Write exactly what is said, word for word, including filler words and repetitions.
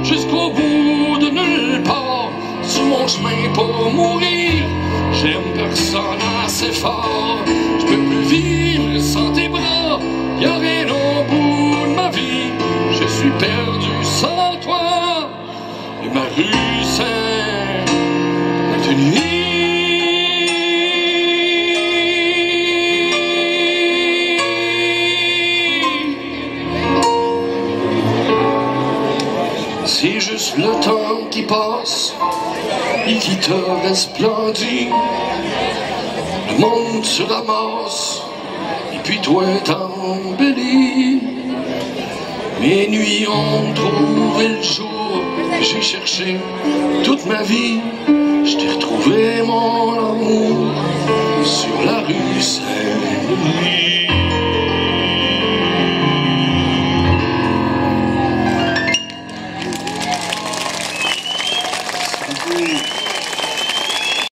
jusqu'au bout de nulle part. Sur mon chemin pour mourir, j'aime personne assez fort. Je peux plus vivre sans tes bras, y'a rien au bout de ma vie. Je suis perdu sans toi, et ma rue Saint-Denis. C'est juste le temps qui passe et qui te resplendit. Le monde se ramasse et puis toi t'embellis. Mes nuits ont trouvé le jour, j'ai cherché toute ma vie. Je t'ai retrouvé mon amour sur la rue Saint-Denis. Ooh.